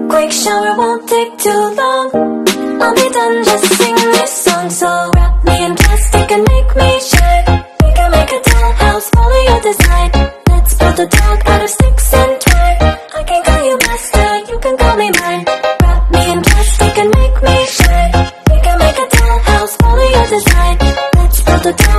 quick shower won't take too long. I'll be done, just sing this song. So wrap me in plastic and make me shine. We can make a dollhouse, follow your design. Let's build a dog out of sticks and twine. I can call you master, you can call me mine. Wrap me in plastic and make me shine. We can make a dollhouse, follow your design. Let's build a dog